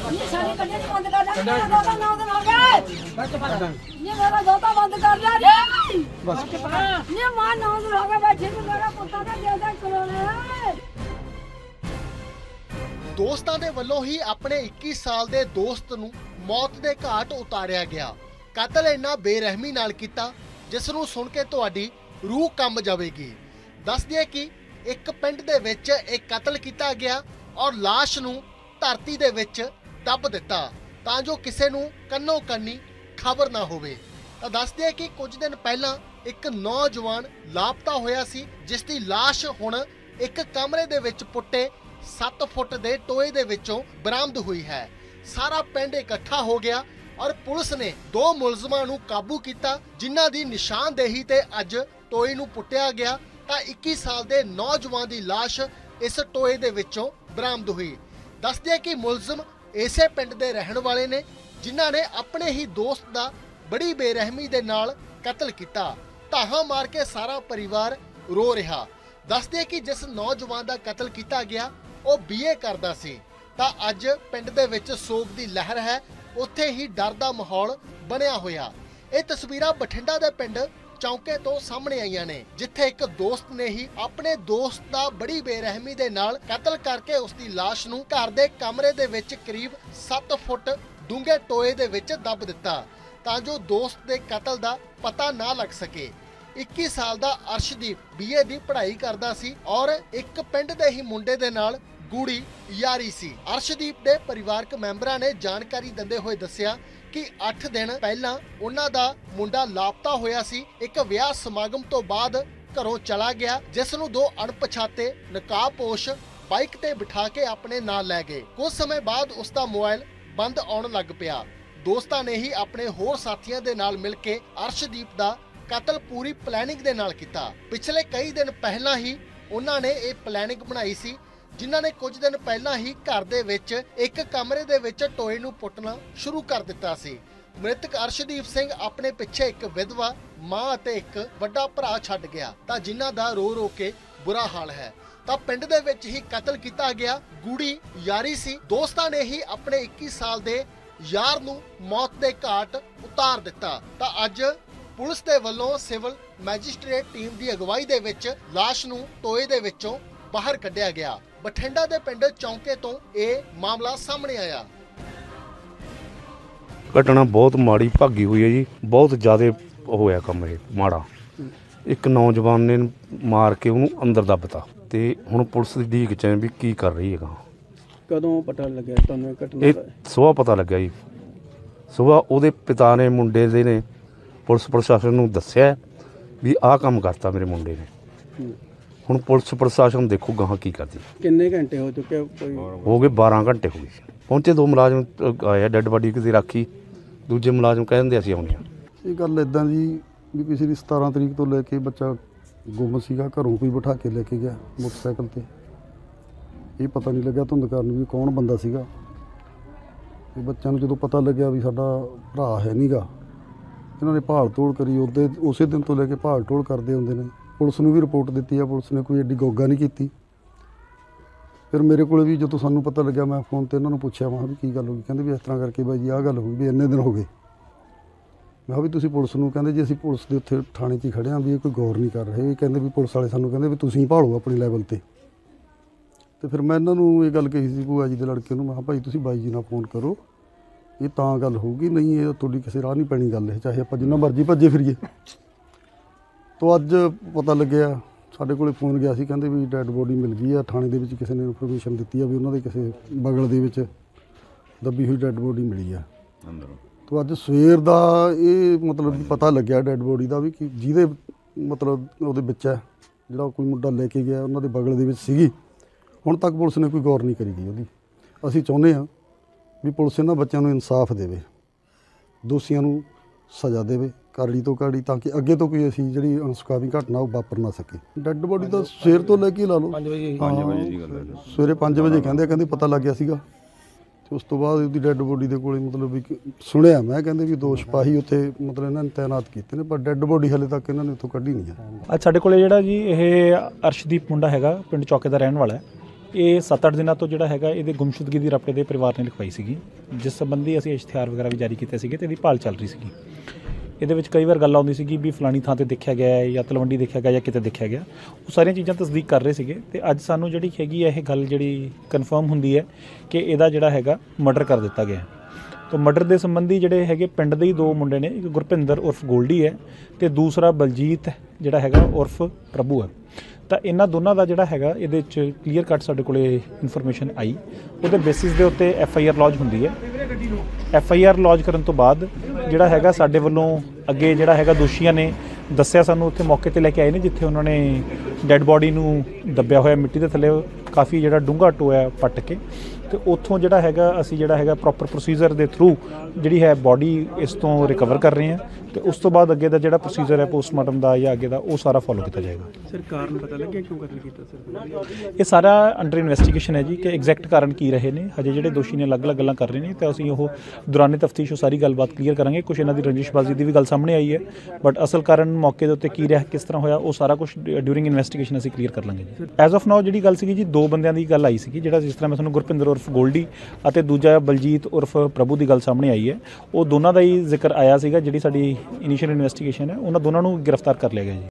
ये सारी कन्या नहीं बंद कर दे दोता ना उधर हो गए ये मेरा दोता बंद कर दे रे बस ये मां ना उधर हो गए बैठे तो मेरा पुੱਤਾ ਦਾ ਜਿਆਦਾ ਕਰੋਨਾ ਦੋਸਤਾਂ ਦੇ ਵੱਲੋਂ ਹੀ ਆਪਣੇ 21 ਸਾਲ ਦੇ ਦੋਸਤ ਨੂੰ ਮੌਤ ਦੇ ਘਾਟ ਉਤਾਰਿਆ ਗਿਆ। ਕਤਲ ਇੰਨਾ ਬੇਰਹਿਮੀ ਨਾਲ ਕੀਤਾ ਜਿਸ ਨੂੰ ਸੁਣ ਕੇ ਤੁਹਾਡੀ ਰੂਹ ਕੰਬ ਜਾਵੇਗੀ। ਦੱਸ ਦਈਏ ਕਿ ਇੱਕ ਪਿੰਡ ਦੇ ਵਿੱਚ ਇੱਕ ਕਤਲ ਕੀਤਾ ਗਿਆ ਔਰ ਲਾਸ਼ ਨੂੰ ਧਰਤੀ ਦੇ ਵਿੱਚ ਦੱਬ ਦਿੱਤਾ ਤਾਂ ਜੋ ਕਿਸੇ ਨੂੰ ਕੰਨੋ ਕੰਨੀ ਖਬਰ ਨਾ ਹੋਵੇ। ਤਾਂ ਦੱਸ ਦਈਏ ਕਿ ਕੁਝ ਦਿਨ ਪਹਿਲਾਂ ਇੱਕ ਨੌਜਵਾਨ ਲਾਪਤਾ ਹੋਇਆ ਸੀ ਜਿਸ ਦੀ ਲਾਸ਼ ਹੁਣ ਇੱਕ ਕਮਰੇ ਦੇ ਵਿੱਚ ਪੁੱਟੇ 7 ਫੁੱਟ ਦੇ ਟੋਏ ਦੇ ਵਿੱਚੋਂ ਬਰਾਮਦ ਹੋਈ ਹੈ। ਸਾਰਾ ਪਿੰਡ ਇਕੱਠਾ ਹੋ ਗਿਆ ਔਰ ਪੁਲਿਸ ਨੇ 2 ਮੁਲਜ਼ਮਾਂ ਨੂੰ ਕਾਬੂ ਕੀਤਾ ਜਿਨ੍ਹਾਂ ਦੀ ਨਿਸ਼ਾਨਦੇਹੀ ਤੇ ਅੱਜ ਟੋਏ ਨੂੰ ਪੁੱਟਿਆ ਗਿਆ ਤਾਂ 21 ਸਾਲ ਦੇ ਨੌਜਵਾਨ ਦੀ ਲਾਸ਼ ਇਸ ਟੋਏ ਦੇ ਵਿੱਚੋਂ ਬਰਾਮਦ ਹੋਈ। ਦੱਸਦੇ ਕਿ ਮੁਲਜ਼ਮ ਇਸੇ ਪਿੰਡ ਦੇ ਰਹਿਣ ਵਾਲੇ ਨੇ ਜਿਨ੍ਹਾਂ ਨੇ ਆਪਣੇ ਹੀ ਦੋਸਤ ਦਾ ਬੜੀ ਬੇਰਹਿਮੀ ਦੇ ਨਾਲ ਕਤਲ ਕੀਤਾ। ਧਾਹਾਂ ਮਾਰ ਕੇ ਸਾਰਾ ਪਰਿਵਾਰ ਰੋ ਰਿਹਾ। ਦੱਸਦੇ ਕਿ ਜਿਸ ਨੌਜਵਾਨ ਦਾ ਕਤਲ ਕੀਤਾ ਗਿਆ ਉਹ BA ਕਰਦਾ ਸੀ ਤਾਂ ਅੱਜ ਪਿੰਡ ਦੇ ਵਿੱਚ ਸੋਗ ਦੀ ਲਹਿਰ ਹੈ। ਉੱਥੇ ਹੀ ਡਰ ਦਾ ਮਾਹੌਲ ਬਣਿਆ ਹੋਇਆ। ਇਹ ਤਸਵੀਰਾਂ ਬਠਿੰਡਾ ਦੇ ਪਿੰਡ ਚੌਂਕੇ ਤੋਂ ਸਾਹਮਣੇ ਆਈਆਂ ਨੇ ਜਿੱਥੇ ਇੱਕ ਦੋਸਤ ਨੇ ਹੀ ਆਪਣੇ ਦੋਸਤ ਦਾ ਬੜੀ ਬੇਰਹਿਮੀ ਦੇ ਨਾਲ ਕਤਲ ਕਰਕੇ ਉਸ ਦੀ ਲਾਸ਼ ਨੂੰ ਘਰ ਦੇ ਕਮਰੇ ਦੇ ਵਿੱਚ ਕਰੀਬ 7 ਫੁੱਟ ਡੂੰਘੇ ਟੋਏ ਦੇ ਵਿੱਚ ਦੱਬ ਦਿੱਤਾ ਤਾਂ ਜੋ ਦੋਸਤ ਦੇ ਕਤਲ ਦਾ ਪਤਾ ਨਾ ਲੱਗ ਸਕੇ। 21 ਸਾਲ ਦਾ ਅਰਸ਼ਦੀਪ BA ਦੀ ਪੜ੍ਹਾਈ ਕਰਦਾ ਸੀ ਔਰ ਇੱਕ ਪਿੰਡ ਦੇ ਹੀ ਮੁੰਡੇ ਦੇ ਨਾਲ ਗੂੜੀ ਯਾਰੀ ਸੀ। ਅਰਸ਼ਦੀਪ ਦੇ ਪਰਿਵਾਰਕ ਮੈਂਬਰਾਂ ਨੇ ਜਾਣਕਾਰੀ ਦਿੰਦੇ ਹੋਏ ਦੱਸਿਆ ਕਿ 8 ਦਿਨ ਪਹਿਲਾਂ ਉਹਨਾਂ ਦਾ ਮੁੰਡਾ ਲਾਪਤਾ ਹੋਇਆ ਸੀ। ਇੱਕ ਵਿਆਹ ਸਮਾਗਮ ਤੋਂ ਬਾਅਦ ਘਰੋਂ ਚਲਾ ਗਿਆ ਜਿਸ ਨੂੰ 2 ਅਣਪਛਾਤੇ ਨਕਾਬਪੋਸ਼ ਬਾਈਕ ਤੇ ਬਿਠਾ ਕੇ ਆਪਣੇ ਨਾਲ ਲੈ ਗਏ। ਕੁਝ ਸਮੇਂ ਬਾਅਦ ਉਸ ਦਾ ਮੋਬਾਈਲ ਬੰਦ ਆਉਣ ਲੱਗ ਪਿਆ। ਦੋਸਤਾਂ ਨੇ ਹੀ ਆਪਣੇ ਹੋਰ ਸਾਥੀਆਂ ਦੇ ਨਾਲ ਮਿਲ ਕੇ ਅਰਸ਼ਦੀਪ ਦਾ ਕਤਲ ਪੂਰੀ ਪਲੈਨਿੰਗ ਦੇ ਨਾਲ ਕੀਤਾ। ਪਿਛਲੇ ਕਈ ਦਿਨ ਪਹਿਲਾਂ ਹੀ ਉਹਨਾਂ ਨੇ ਇਹ ਪਲੈਨਿੰਗ ਬਣਾਈ ਸੀ ਜਿਨ੍ਹਾਂ ਨੇ ਕੁਝ ਦਿਨ ਪਹਿਲਾਂ ਹੀ ਘਰ ਦੇ ਵਿੱਚ ਇੱਕ ਕਮਰੇ ਦੇ ਵਿੱਚ ਟੋਏ ਨੂੰ ਪੁੱਟਣਾ ਸ਼ੁਰੂ ਕਰ ਦਿੱਤਾ ਸੀ। ਮ੍ਰਿਤਕ ਅਰਸ਼ਦੀਪ ਸਿੰਘ ਆਪਣੇ ਪਿੱਛੇ ਇੱਕ ਵਿਧਵਾ ਮਾਂ ਅਤੇ ਇੱਕ ਵੱਡਾ ਭਰਾ ਛੱਡ ਗਿਆ ਤਾਂ ਜਿਨ੍ਹਾਂ ਦਾ ਰੋ ਰੋ ਕੇ ਬੁਰਾ ਹਾਲ ਹੈ। ਤਾਂ ਪਿੰਡ ਦੇ ਵਿੱਚ ਹੀ ਕਤਲ ਕੀਤਾ ਗਿਆ। ਗੂੜੀ ਯਾਰੀ ਸੀ। ਦੋਸਤਾਂ ਨੇ ਹੀ ਆਪਣੇ 21 ਸਾਲ ਦੇ ਯਾਰ ਨੂੰ ਮੌਤ ਦੇ ਘਾਟ ਉਤਾਰ ਦਿੱਤਾ ਤਾਂ ਅੱਜ ਪੁਲਿਸ ਦੇ ਵੱਲੋਂ ਸਿਵਲ ਮੈਜਿਸਟ੍ਰੇਟ ਟੀਮ ਦੀ ਅਗਵਾਈ ਦੇ ਵਿੱਚ ਲਾਸ਼ ਨੂੰ ਟੋਏ ਦੇ ਵਿੱਚੋਂ ਬਾਹਰ ਕੱਢਿਆ ਗਿਆ। ਬਠਿੰਡਾ ਦੇ ਪਿੰਡ ਚੌਂਕੇ ਤੋਂ ਇਹ ਮਾਮਲਾ ਸਾਹਮਣੇ ਆਇਆ। ਘਟਨਾ ਬਹੁਤ ਮਾੜੀ ਭਾਗੀ ਹੋਈ ਹੈ ਜੀ। ਬਹੁਤ ਜ਼ਿਆਦਾ ਹੋਇਆ ਕੰਮ ਇਹ ਮਾੜਾ। ਇੱਕ ਨੌਜਵਾਨ ਨੇ ਮਾਰ ਕੇ ਉਹਨੂੰ ਅੰਦਰ ਦੱਬਤਾ ਤੇ ਹੁਣ ਪੁਲਿਸ ਦੀ ਢੀਕ 'ਚ ਵੀ ਕੀ ਕਰ ਰਹੀ ਹੈਗਾ। ਕਦੋਂ ਪਤਾ ਲੱਗਿਆ ਤੁਹਾਨੂੰ ਘਟਨਾ ਇਹ ਸੁਬਾਹ ਪਤਾ ਲੱਗਿਆ ਜੀ। ਸੁਬਾਹ ਉਹਦੇ ਪਿਤਾ ਨੇ ਮੁੰਡੇ ਦੇ ਨੇ ਪੁਲਿਸ ਪ੍ਰਸ਼ਾਸਨ ਨੂੰ ਦੱਸਿਆ ਵੀ ਆਹ ਕੰਮ ਕਰਤਾ ਮੇਰੇ ਮੁੰਡੇ ਨੇ। ਹੁਣ ਪੁਲਿਸ ਪ੍ਰਸ਼ਾਸਨ ਦੇਖੋ ਗਾਹਾਂ ਕੀ ਕਰਦੀ। ਕਿੰਨੇ ਘੰਟੇ ਹੋ ਚੁੱਕੇ ਹੋ ਗਏ 12 ਘੰਟੇ ਹੋ ਗਏ। ਪਹੁੰਚੇ 2 ਮੁਲਾਜ਼ਮ ਆਏ ਡੈੱਡ ਬਾਡੀ ਕਿਤੇ ਰੱਖੀ। ਦੂਜੇ ਮੁਲਾਜ਼ਮ ਕਹਿ ਦਿੰਦੇ ਅਸੀਂ ਆਉਂਦੇ ਹਾਂ। ਇਹ ਗੱਲ ਇੱਦਾਂ ਜੀ ਵੀ ਪਿਛਲੀ 17 ਤਰੀਕ ਤੋਂ ਲੈ ਕੇ ਬੱਚਾ ਗੁੰਮ ਸੀਗਾ। ਘਰੋਂ ਕੋਈ ਬਿਠਾ ਕੇ ਲੈ ਕੇ ਗਿਆ ਮੋਟਰਸਾਈਕਲ ਤੇ। ਇਹ ਪਤਾ ਨਹੀਂ ਲੱਗਿਆ ਧੁੰਦ ਕਾਰਨ ਵੀ ਕੌਣ ਬੰਦਾ ਸੀਗਾ। ਇਹ ਬੱਚਿਆਂ ਨੂੰ ਜਦੋਂ ਪਤਾ ਲੱਗਿਆ ਵੀ ਸਾਡਾ ਭਰਾ ਹੈ ਨਹੀਂਗਾ ਇਹਨਾਂ ਨੇ ਭਾਲ ਤੋੜ ਕਰੀ। ਉਸੇ ਦਿਨ ਤੋਂ ਲੈ ਕੇ ਭਾਲ ਤੋੜ ਕਰਦੇ ਹੁੰਦੇ ਨੇ। ਪੁਲਿਸ ਨੂੰ ਵੀ ਰਿਪੋਰਟ ਦਿੱਤੀ ਆ। ਪੁਲਿਸ ਨੇ ਕੋਈ ਐਡੀ ਗੋਗਾ ਨਹੀਂ ਕੀਤੀ। ਫਿਰ ਮੇਰੇ ਕੋਲ ਵੀ ਜਦੋਂ ਸਾਨੂੰ ਪਤਾ ਲੱਗਿਆ ਮੈਂ ਫੋਨ ਤੇ ਇਹਨਾਂ ਨੂੰ ਪੁੱਛਿਆ ਮੈਂ ਵੀ ਕੀ ਗੱਲ ਹੋ ਗਈ। ਕਹਿੰਦੇ ਵੀ ਇਸ ਤਰ੍ਹਾਂ ਕਰਕੇ ਬਾਈ ਜੀ ਆਹ ਗੱਲ ਹੋਈ ਵੀ ਇੰਨੇ ਦਿਨ ਹੋ ਗਏ। ਮੈਂ ਕਿਹਾ ਵੀ ਤੁਸੀਂ ਪੁਲਿਸ ਨੂੰ ਕਹਿੰਦੇ ਜੀ ਅਸੀਂ ਪੁਲਿਸ ਦੇ ਉੱਥੇ ਥਾਣੇ 'ਚ ਹੀ ਖੜ੍ਹੇ ਹਾਂ ਵੀ ਇਹ ਕੋਈ ਗੌਰ ਨਹੀਂ ਕਰ ਰਹੇ। ਇਹ ਕਹਿੰਦੇ ਵੀ ਪੁਲਿਸ ਵਾਲੇ ਸਾਨੂੰ ਕਹਿੰਦੇ ਵੀ ਤੁਸੀਂ ਭਾਲੋ ਆਪਣੀ ਲੈਵਲ 'ਤੇ। ਤੇ ਫਿਰ ਮੈਂ ਇਹਨਾਂ ਨੂੰ ਇਹ ਗੱਲ ਕਹੀ ਸੀ ਭੂਆ ਜੀ ਦੇ ਲੜਕੇ ਨੂੰ। ਮੈਂ ਕਿਹਾ ਭਾਈ ਤੁਸੀਂ ਬਾਈ ਜੀ ਨਾਲ ਫੋਨ ਕਰੋ ਇਹ ਤਾਂ ਗੱਲ ਹੋਊਗੀ ਨਹੀਂ ਇਹ ਤੁਹਾਡੀ ਕਿਸੇ ਰਾਹ ਨਹੀਂ ਪੈਣੀ ਗੱਲ। ਇਹ ਚਾਹੇ ਆਪਾਂ ਜਿੰਨਾ ਮਰਜ਼ੀ ਭੱਜੇ ਫਿਰੀਏ। ਤੋਂ ਅੱਜ ਪਤਾ ਲੱਗਿਆ ਸਾਡੇ ਕੋਲ ਫੋਨ ਗਿਆ ਸੀ ਕਹਿੰਦੇ ਵੀ ਡੈੱਡ ਬੋਡੀ ਮਿਲ ਗਈ ਆ। ਥਾਣੇ ਦੇ ਵਿੱਚ ਕਿਸੇ ਨੇ ਇਨਫੋਰਮੇਸ਼ਨ ਦਿੱਤੀ ਆ ਵੀ ਉਹਨਾਂ ਦੇ ਕਿਸੇ ਬਗਲ ਦੇ ਵਿੱਚ ਦੱਬੀ ਹੋਈ ਡੈੱਡ ਬੋਡੀ ਮਿਲੀ ਆ ਅੰਦਰੋਂ। ਤੋਂ ਅੱਜ ਸਵੇਰ ਦਾ ਇਹ ਮਤਲਬ ਪਤਾ ਲੱਗਿਆ ਡੈੱਡ ਬੋਡੀ ਦਾ ਵੀ ਕਿ ਜਿਹਦੇ ਮਤਲਬ ਉਹਦੇ ਵਿੱਚ ਹੈ ਜਿਹੜਾ ਕੋਈ ਮੁੰਡਾ ਲੈ ਕੇ ਗਿਆ ਉਹਨਾਂ ਦੇ ਬਗਲ ਦੇ ਵਿੱਚ ਸੀਗੀ। ਹੁਣ ਤੱਕ ਪੁਲਿਸ ਨੇ ਕੋਈ ਗੌਰ ਨਹੀਂ ਕਰੀ ਗਈ ਉਹਦੀ। ਅਸੀਂ ਚਾਹੁੰਦੇ ਹਾਂ ਵੀ ਪੁਲਿਸ ਇਹਨਾਂ ਬੱਚਿਆਂ ਨੂੰ ਇਨਸਾਫ ਦੇਵੇ, ਦੋਸ਼ੀਆਂ ਨੂੰ ਸਜ਼ਾ ਦੇਵੇ ਕਾਰੜੀ ਤੋਂ ਕਾਰੜੀ ਤਾਂ ਕਿ ਅੱਗੇ ਤੋਂ ਕੋਈ ਅਸੀਂ ਜਿਹੜੀ ਅਣਸੁਖਾਵੀ ਘਟਨਾ ਉਹ ਵਾਪਰ ਨਾ ਸਕੇ। ਡੈੱਡ ਬੋਡੀ ਤਾਂ ਸਵੇਰ ਤੋਂ ਲੈ ਕੇ ਲਾ ਲਓ 5 ਵਜੇ ਦੀ ਗੱਲ ਹੈ। ਸਵੇਰੇ 5 ਵਜੇ ਕਹਿੰਦੇ ਪਤਾ ਲੱਗ ਗਿਆ ਸੀਗਾ ਤੇ ਉਸ ਤੋਂ ਬਾਅਦ ਉਹਦੀ ਡੈੱਡ ਬੋਡੀ ਦੇ ਕੋਲ ਮਤਲਬ ਵੀ ਸੁਣਿਆ ਮੈਂ ਕਹਿੰਦੇ ਵੀ 2 ਸਿਪਾਹੀ ਉੱਥੇ ਮਤਲਬ ਇਹਨਾਂ ਨੇ ਤਾਇਨਾਤ ਕੀਤੇ ਨੇ ਪਰ ਡੈੱਡ ਬੋਡੀ ਹਾਲੇ ਤੱਕ ਇਹਨਾਂ ਨੇ ਉੱਥੋਂ ਕੱਢੀ ਨਹੀਂ ਹੈ। ਅੱਜ ਸਾਡੇ ਕੋਲ ਜਿਹੜਾ ਜੀ ਇਹ ਅਰਸ਼ਦੀਪ ਮੁੰਡਾ ਹੈਗਾ ਪਿੰਡ ਚੌਕੇ ਦਾ ਰਹਿਣ ਵਾਲਾ ਹੈ ਇਹ 7-8 ਦਿਨਾਂ ਤੋਂ ਜਿਹੜਾ ਹੈਗਾ ਇਹਦੇ ਗੁੰਮਸ਼ੁਦਗੀ ਦੀ ਰਪਟ ਦੇ ਪਰਿਵਾਰ ਨੇ ਲਿਖਵਾਈ ਸੀਗੀ, ਜਿਸ ਸੰਬੰਧੀ ਅਸੀਂ ਇਸ਼ਤਿਹਾਰ ਵਗੈਰਾ ਵੀ ਜਾਰੀ ਕੀਤੇ ਸੀਗੇ ਤੇ ਇਹਦੀ ਭਾਲ ਚੱਲ ਰਹੀ ਸੀਗੀ। ਇਹਦੇ ਵਿੱਚ ਕਈ ਵਾਰ ਗੱਲ ਆਉਂਦੀ ਸੀਗੀ ਵੀ ਫਲਾਣੀ ਥਾਂ ਤੇ ਦੇਖਿਆ ਗਿਆ ਹੈ ਜਾਂ ਤਲਵੰਡੀ ਦੇਖਿਆ ਗਿਆ ਜਾਂ ਕਿਤੇ ਦੇਖਿਆ ਗਿਆ, ਉਹ ਸਾਰੀਆਂ ਚੀਜ਼ਾਂ ਤਸਦੀਕ ਕਰ ਰਹੇ ਸੀਗੇ। ਤੇ ਅੱਜ ਸਾਨੂੰ ਜਿਹੜੀ ਹੈਗੀ ਹੈ ਇਹ ਗੱਲ ਜਿਹੜੀ ਕਨਫਰਮ ਹੁੰਦੀ ਹੈ ਕਿ ਇਹਦਾ ਜਿਹੜਾ ਹੈਗਾ ਮਰਡਰ ਕਰ ਦਿੱਤਾ ਗਿਆ। ਤਾਂ ਮਰਡਰ ਦੇ ਸੰਬੰਧੀ ਜਿਹੜੇ ਹੈਗੇ ਪਿੰਡ ਦੇ ਹੀ 2 ਮੁੰਡੇ ਨੇ, ਇੱਕ ਗੁਰਪਿੰਦਰ ਉਰਫ ਗੋਲਡੀ ਹੈ ਤੇ ਦੂਸਰਾ ਬਲਜੀਤ ਜਿਹੜਾ ਹੈਗਾ ਉਰਫ ਪ੍ਰਭੂ ਹੈ। ਤਾਂ ਇਹਨਾਂ ਦੋਨਾਂ ਦਾ ਜਿਹੜਾ ਹੈਗਾ ਇਹਦੇ ਵਿੱਚ ਕਲੀਅਰ ਕੱਟ ਸਾਡੇ ਕੋਲੇ ਇਨਫੋਰਮੇਸ਼ਨ ਆਈ, ਉਹਦੇ ਬੇਸਿਸ ਦੇ ਉੱਤੇ FIR ਲੌਜ ਹੁੰਦੀ ਹੈ। FIR ਲੌਜ ਕਰਨ ਤੋਂ ਬਾਅਦ ਜਿਹੜਾ ਹੈਗਾ ਸਾਡੇ ਵੱਲੋਂ ਅੱਗੇ ਜਿਹੜਾ ਹੈਗਾ ਦੋਸ਼ੀਆਂ ਨੇ ਦੱਸਿਆ ਸਾਨੂੰ, ਉੱਥੇ ਮੌਕੇ ਤੇ ਲੈ ਕੇ ਆਏ ਨੇ ਜਿੱਥੇ ਉਹਨਾਂ ਨੇ ਡੈੱਡ ਬੋਡੀ ਨੂੰ ਦੱਬਿਆ ਹੋਇਆ ਮਿੱਟੀ ਦੇ ਥੱਲੇ ਕਾਫੀ ਜਿਹੜਾ ਡੂੰਘਾ ਟੋਇਆ ਪੱਟ ਕੇ, ਤੇ ਉੱਥੋਂ ਜਿਹੜਾ ਹੈਗਾ ਅਸੀਂ ਜਿਹੜਾ ਹੈਗਾ ਪ੍ਰੋਪਰ ਪ੍ਰੋਸੀਜਰ ਦੇ ਥਰੂ ਜਿਹੜੀ ਹੈ ਬੋਡੀ ਇਸ ਤੋਂ ਰਿਕਵਰ ਕਰ ਰਹੇ ਹਾਂ ਤੇ ਉਸ ਤੋਂ ਬਾਅਦ ਅੱਗੇ ਦਾ ਜਿਹੜਾ ਪ੍ਰੋਸੀਜਰ ਹੈ ਪੋਸਟਮਾਰਟਮ ਦਾ ਜਾਂ ਅੱਗੇ ਦਾ ਉਹ ਸਾਰਾ ਫੋਲੋ ਕੀਤਾ ਜਾਏਗਾ। ਸਰ ਕਾਰਨ ਪਤਾ ਲੱਗਿਆ ਕਿਉਂ ਕਤਲ ਕੀਤਾ ਸਰ? ਇਹ ਸਾਰਾ ਅੰਡਰ ਇਨਵੈਸਟੀਗੇਸ਼ਨ ਹੈ ਜੀ ਕਿ ਐਗਜ਼ੈਕਟ ਕਾਰਨ ਕੀ ਰਹੇ ਨੇ। ਹਜੇ ਜਿਹੜੇ ਦੋਸ਼ੀ ਨੇ ਅਲੱਗ-ਅਲੱਗ ਗੱਲਾਂ ਕਰ ਰਹੇ ਨੇ ਤਾਂ ਅਸੀਂ ਉਹ ਦੌਰਾਨੇ ਤਫਤੀਸ਼ ਉਹ ਸਾਰੀ ਗੱਲਬਾਤ ਕਲੀਅਰ ਕਰਾਂਗੇ। ਕੁਝ ਇਹਨਾਂ ਦੀ ਰੰਜਿਸ਼ਬਾਜ਼ੀ ਦੀ ਵੀ ਗੱਲ ਸਾਹਮਣੇ ਆਈ ਹੈ, ਬਟ ਅਸਲ ਕਾਰਨ ਮੌਕੇ ਦੇ ਉੱਤੇ ਕੀ ਰਿਹਾ, ਕਿਸ ਤਰ੍ਹਾਂ ਹੋਇਆ, ਉਹ ਸਾਰਾ ਕੁਝ ਡਿਊਰਿੰਗ ਇਨਵੈਸਟੀਗੇਸ਼ਨ ਅਸੀਂ ਕਲੀਅਰ ਕਰ ਲਾਂਗੇ ਜੀ। ਐਜ਼ ਆਫ ਨਾਓ ਜਿਹੜੀ ਗੱਲ ਸੀਗੀ ਜੀ 2 ਬੰਦਿਆਂ ਦੀ ਗੱਲ ਆਈ ਸੀਗੀ, ਜਿਹੜਾ ਜਿਸ ਤਰ੍ਹਾਂ ਮੈਂ ਤੁਹਾਨੂੰ ਗੁਰਪਿੰਦਰ ਉਰਫ ਗੋਲਡੀ ਅਤੇ ਦੂਜਾ ਬਲਜੀਤ ਉਰਫ ਪ੍ਰਭੂ ਦੀ ਗੱਲ ਸਾਹਮਣੇ ਆਈ ਹੈ, ਉਹ ਦੋਨਾਂ ਦਾ ਹੀ ਜ਼ਿਕਰ ਆਇਆ ਸੀਗਾ। ਜਿਹੜੀ ਸਾਡੀ ਇਨੀਸ਼ੀਅਲ ਇਨਵੈਸਟੀਗੇਸ਼ਨ ਹੈ ਉਹਨਾਂ ਦੋਨਾਂ ਨੂੰ ਗ੍ਰਿਫਤਾਰ ਕਰ ਲਿਆ ਗਿਆ ਜੀ।